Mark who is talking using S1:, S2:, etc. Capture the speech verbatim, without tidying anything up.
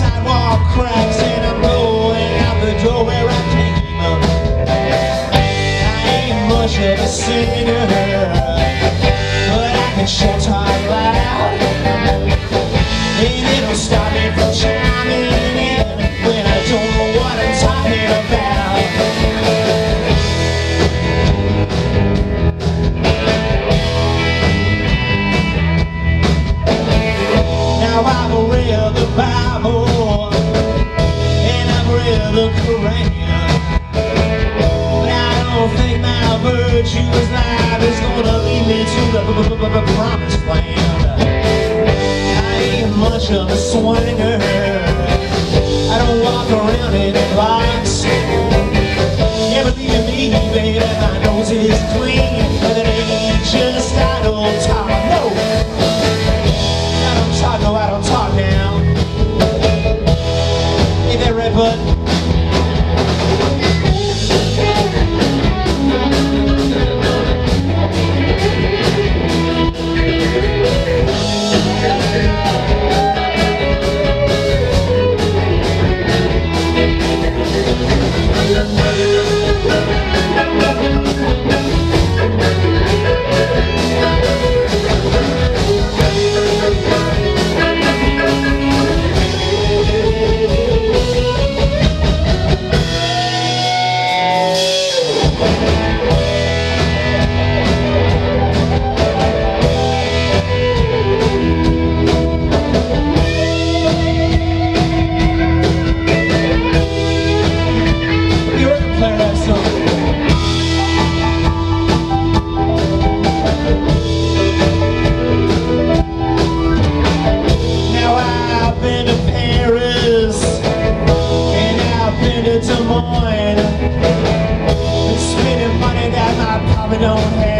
S1: sidewalk cracks and I'm going out the door where I came up. I ain't much of a singer, but I can sure talk loud, and it'll stop me from chiming in when I don't know what I'm talking about. Now I've read the Bible and I've read the Quran, but I don't think my virtuous life is gonna lead me to the promised land. I ain't much of a swinger, I don't walk around in blocks. Yeah, believe me, baby, my nose is clean, but it ain't just idle talk. No, I don't talk, no, I don't talk now. Ain't that right, bud? Don't have